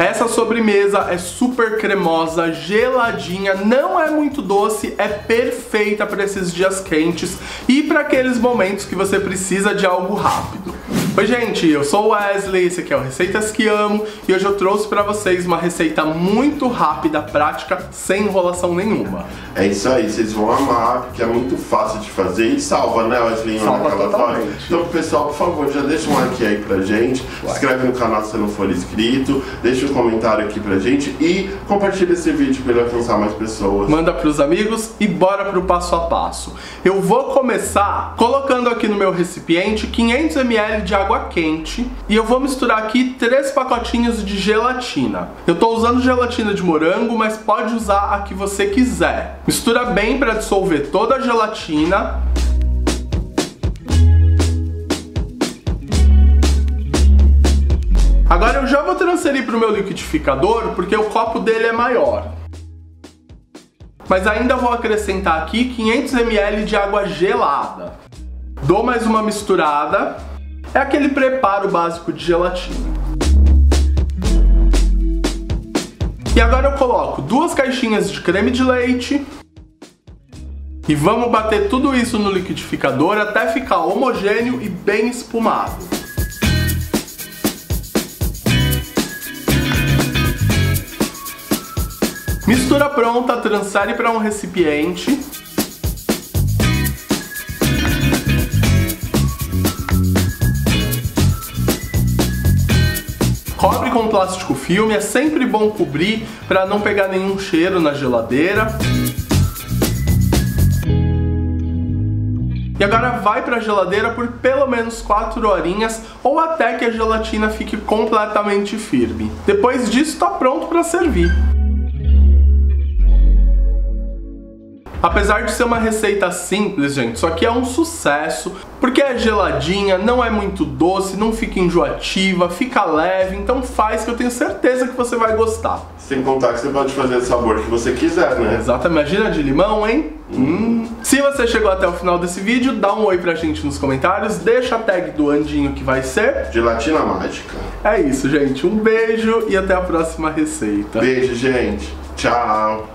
Essa sobremesa é super cremosa, geladinha, não é muito doce, é perfeita para esses dias quentes e para aqueles momentos que você precisa de algo rápido. Oi gente, eu sou o Wesley, esse aqui é o Receitas que Amo e hoje eu trouxe para vocês uma receita muito rápida, prática, sem enrolação nenhuma. É isso aí, vocês vão amar, porque é muito fácil de fazer e salva, né, Wesley? Salva totalmente. Então, pessoal, por favor, já deixa um like aí pra gente, se inscreve no canal se você não for inscrito, deixa um comentário aqui pra gente e compartilha esse vídeo para ele alcançar mais pessoas. Manda pros amigos e bora pro passo a passo. Eu vou começar colocando aqui no meu recipiente 500 ml de água quente e eu vou misturar aqui 3 pacotinhos de gelatina. Eu tô usando gelatina de morango, mas pode usar a que você quiser. Mistura bem para dissolver toda a gelatina. Agora eu já vou transferir para o meu liquidificador porque o copo dele é maior. Mas ainda vou acrescentar aqui 500 ml de água gelada. Dou mais uma misturada. É aquele preparo básico de gelatina. E agora eu coloco 2 caixinhas de creme de leite. E vamos bater tudo isso no liquidificador até ficar homogêneo e bem espumado. Mistura pronta, transfere para um recipiente. Cobre com plástico filme, é sempre bom cobrir para não pegar nenhum cheiro na geladeira. E agora vai para a geladeira por pelo menos 4 horinhas ou até que a gelatina fique completamente firme. Depois disso está pronto para servir. Apesar de ser uma receita simples, gente, isso aqui é um sucesso, porque é geladinha, não é muito doce, não fica enjoativa, fica leve, então faz que eu tenho certeza que você vai gostar. Sem contar que você pode fazer o sabor que você quiser, né? Exatamente, imagina de limão, hein? Se você chegou até o final desse vídeo, dá um oi pra gente nos comentários, deixa a tag do Andinho que vai ser Gelatina mágica. É isso, gente, um beijo e até a próxima receita. Beijo, gente. Tchau.